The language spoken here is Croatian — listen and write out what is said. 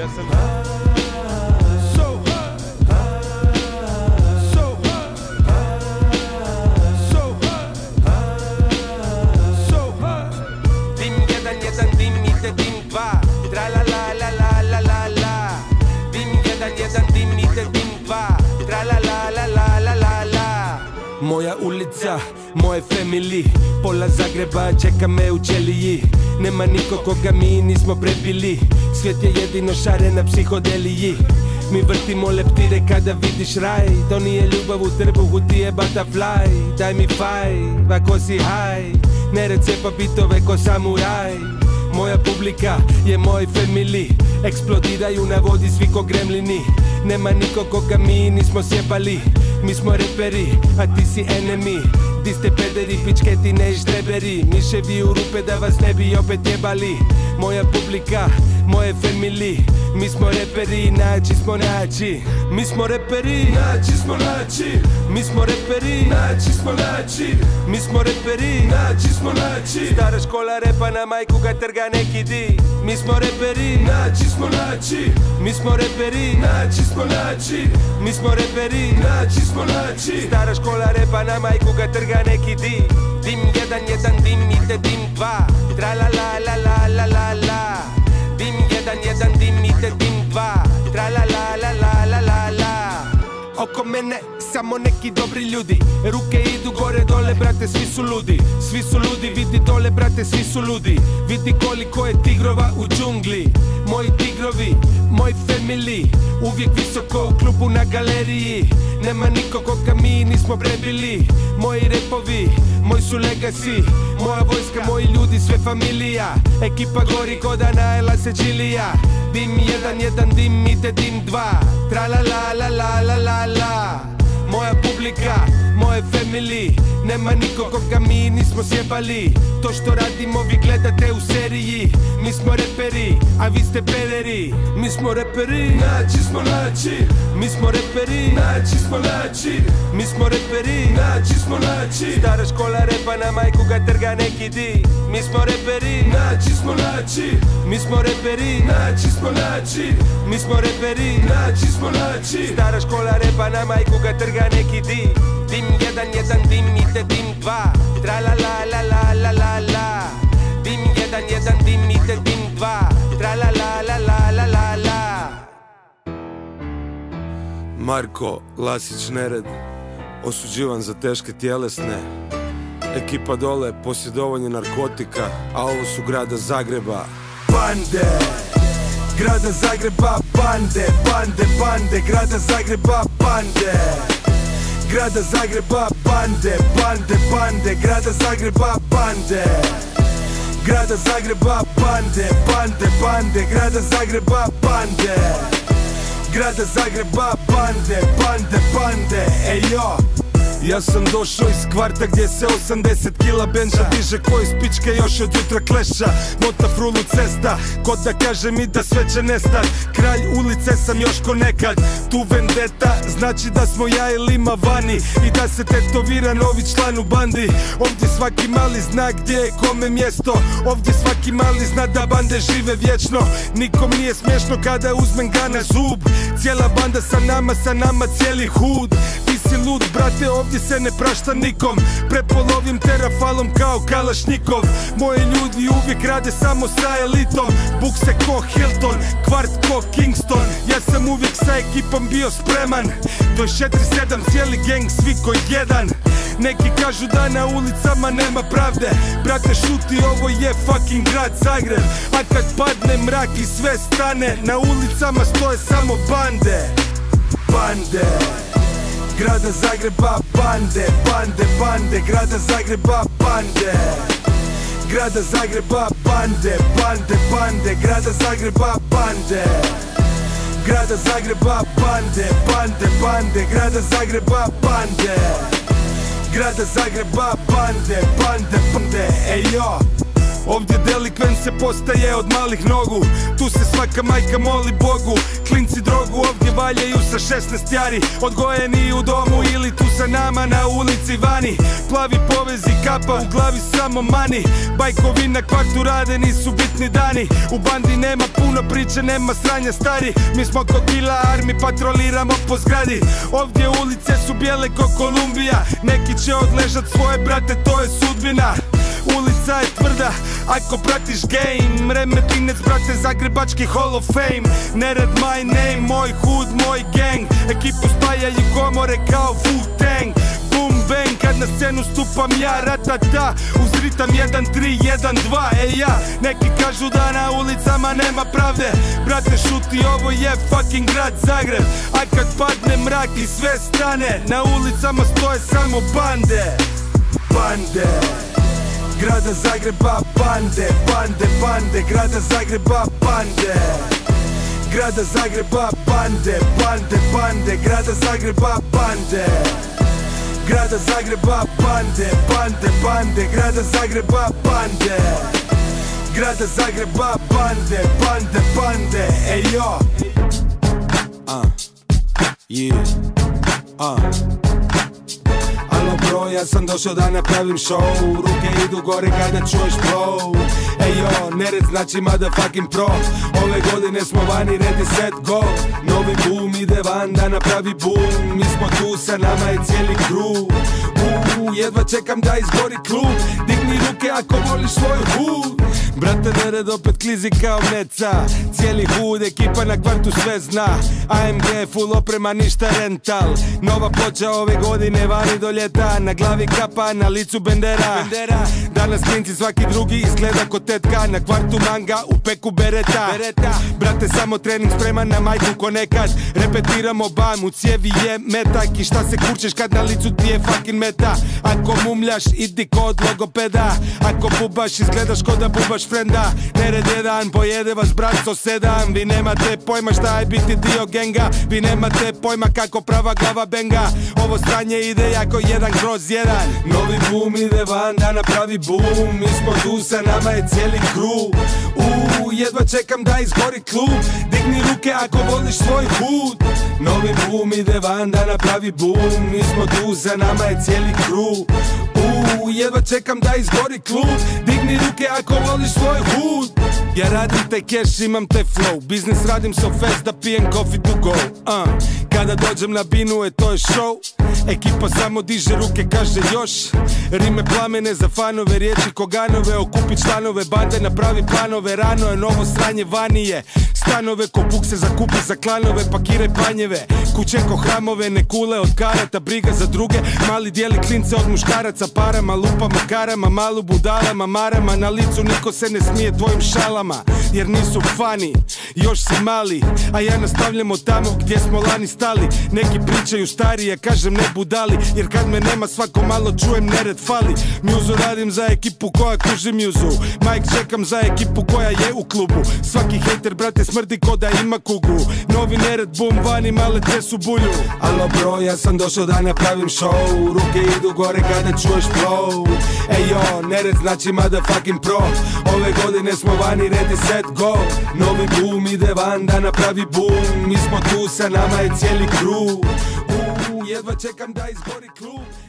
ja sam so high, so high, so high, so high. Dim jedan, jedan, dim ide dim dva, tra la la la la la la la. Dim jedan, jedan, dim ide dim dva, tra la la la la la la la. Moja ulica, moje family, pola Zagreba čeka me u ćeliji. Nema niko koga mi nismo prebili, svijet je jedino šarena psihodeliji. Mi vrtimo leptire kada vidiš raj, to nije ljubav u trbuhu, ti je butterfly. Daj mi faj, vako si haj, Nered cepa bitove ko samuraj. Moja publika je moj family, eksplodiraju na vodi svi ko gremlini. Nema niko koga mi nismo sjebali, mi smo reperi, a ti si enemy. Di ste pederi, pičketine i štreberi, miševi u rupe da vas ne bi opet jebali. Moja publika, moje family, mi smo reperi, naći smo naći. Mi smo reperi, naći smo naći. Mi smo reperi, naći smo naći. Mi smo reperi, naći smo naći. Stara škola repa na majku ga trga neki di. Mi smo reperi, naći smo naći. Mi smo reperi, naći smo naći. Mi smo reperi, naći smo naći. Stara škola repa na majku ga trga neki di. Dim jedan, jedan, dim ide dim dva, tra la la la la la la la. Dim jedan, jedan, dim ide dim dva, tra la la la la la la la. Oko mene samo neki dobri ljudi, ruke idu gore dole brate, svi su ludi. Svi su ludi, vidi dole brate, svi su ludi. Vidi koliko je tigrova u džungli. Moji tigrovi, moj family, uvijek visoko u klubu na galeriji. Nema niko koga mi nismo prebili. Moji repovi, moj su legacy, moja vojska, moji ljudi, sve familija. Ekipa gori ko da najela se džilija. Dim jedan, jedan, dim ide dim dva, tra la la la la la la la. Moja publika, moje family, nema niko koga mi nismo sjebali. To što radimo vi gledate u seriji. Mi smo reperi, a vi ste pederi. Mi smo reperi, naći smo naći. Mi smo reperi, naći smo naći. Mi smo reperi, naći smo naći. Stara škola repa na majku ga trga neki di. Mi smo reperi, naći smo naći. Mi smo reperi, naći smo naći. Mi smo reperi, naći smo naći. Stara škola repa na majku ga trga neki di. Dim jedan, jedan, dim ide dim dva, tra la la la la la la la. Dim jedan, jedan, dim ide dim dva, tra la la la la la la la. Marko Lasić Nered, osuđivan za teške tjelesne. Ekipa dole, posjedovanje narkotika, a ovo su grada Zagreba. Bande, grada Zagreba, bande, bande, bande, grada Zagreba, bande. Grada Zagreba, bande, bande, bande, grada Zagreba, bande. Grada Zagreba, bande, bande, bande, grada Zagreba, bande. Grada Zagreba, bande, bande, bande, ejo. Ja sam došao iz kvarta gdje se 80 kila benča diže ko iz pičke još od jutra kleša. Mota frulu cesta, ko da kaže mi da sve će nestat. Kralj ulice sam još ko nekad. Tu vendeta znači da smo ja i Lima vani i da se tetovira novi član u bandi. Ovdje svaki mali zna gdje je kome mjesto. Ovdje svaki mali zna da bande žive vječno. Nikom nije smiješno kada uzmem ga na zub. Cijela banda sa nama cijeli hud. Ti si lud brate, ovdje se ne prašta nikom. Prepolovim te rafalom kao Kalašnikov. Moji ljudi uvijek rade samo sa elitom. Bukse ko Hilton, kvart ko Kingston. Ja sam uvijek sa ekipom bio spreman. To je 4-7 cijeli gang, svi ko jedan. Neki kažu da na ulicama nema pravde. Brate šuti, ovo je fucking grad Zagreb. A kad padne mrak i sve stane, na ulicama stoje samo bande. Bande, grada Zagreba, bande, bande, bande, grada Zagreba, bande. Grada Zagreba, bande, bande, bande, grada Zagreba, bande. Grada Zagreba, bande, bande, bande, grada Zagreba, bande. Grada Zagreba, bande, bande, bande, ejo. Ovdje delikvent se postaje od malih nogu. Tu se svaka majka moli Bogu. Klinci drogu ovdje valjaju sa 16 jari, odgojeni u domu ili tu sa nama na ulici vani. Plavi povezi, kapa u glavi, samo mani. Bajkovi na kvartu rade, nisu bitni dani. U bandi nema puno priče, nema sranja stari. Mi smo ko kila armi, patroliramo po zgradi. Ovdje ulice su bijele ko Kolumbija. Neki će odležat svoje brate, to je sudbina. Ulica je tvrda, ako pratiš game. Remetinec, brate, zagrebački Hall of Fame. Nered, my name, moj hood, moj gang. Ekipu spajaju komore kao Wu-Tang. Boom bang, kad na scenu stupam ja, ratata. Uz ritam 1-3, 1-2, ej ja. Neki kažu da na ulicama nema pravde. Brate, šuti, ovo je fucking grad Zagreb. A kad padne mrak i sve strane, na ulicama stoje samo bande. Bande grada Zagreba, bande, bande, bande grada Zagreba, bande grada Zagreba, bande, bande, bande grada Zagreba, bande grada Zagreba, bande, bande, bande grada Zagreba, bande grada Zagreba, bande, bande, bande, ej yo. Alo bro, ja sam došao da napravim show. Ruke idu gore kada čuješ blow. Ej yo, Nered znači motherfucking pro. Ove godine smo vani, ready set go. Novi boom ide van da napravi boom. Mi smo tu, sa nama je cijeli crew. Jedva čekam da izgori klub. Digni ruke ako voliš svoj hud. Brate, Nered opet klizi kao meca. Cijeli hud, ekipa na kvartu sve zna. AMG, full oprema, ništa rental. Nova ploča ove godine vani do ljeta. Na glavi kapa, na licu bendera. Danas klinci svaki drugi izgleda ko tetka. Na kvartu manga, u peku bereta. Brate, samo trening spreman na majku ko nekad. Repetiramo bam, u cijevi je metak. I šta se kurčeš kad na licu ti je fucking meta. Ako mumljaš, idi kod logopeda. Ako bubaš, izgledaš ko da bubaš frenda. Nered jedan, pojede vas brat 107. Vi nemate pojma šta je biti dio genga. Vi nemate pojma kako prava glava benga. Ovo stranje ide jako 1/1. Novi boom ide van da napravi boom. Mi smo tu, sa nama je cijeli crew. Jedva čekam da izgori klub. Digni ruke ako voliš svoj hud. Novi boom ide van da napravi boom. Mi smo tu, sa nama je cijeli crew. Jedva čekam da izgori klub. Digni ruke ako voliš svoj hud. Ja radim te cash, imam te flow. Biznis radim so fast da pijem coffee to go. Kada dođem na binu, to je show. Ekipa samo diže ruke, kaže još. Rime plamene za fanove, riječi koganove. Okupi članove, bande napravi planove. Rano je novo sranje, vanije. Stanove ko bukse zakupi za klanove. Pakire panjeve, kuće ko hramove. Ne kule od karata, briga za druge. Mali dijeli klince od muškaraca. Parama, lupama, karama, malu budalama, marama. Na licu niko se ne smije tvojim šalama, jer nisu fani, još si mali. A ja nastavljamo tamo gdje smo lani stali. Neki pričaju stari, ja kažem ne budali. Jer kad me nema svako malo čujem Nered fali. Mjuzu radim za ekipu koja kuži mjuzu. Mike čekam za ekipu koja je u klubu. Svaki hejter brate smrdi ko da ima kugu. Novi Nered boom vani, male tresu bulju. Alo bro, ja sam došao da napravim show. Ruke idu gore kada čuješ flow. Ej yo, Nered znači motherfucking pro. Ove godine smo vani, ready set go. Novi boom ide van da napravi boom. Mi smo tu, sa nama je cijeli crew. Jedva čekam da izgori klub.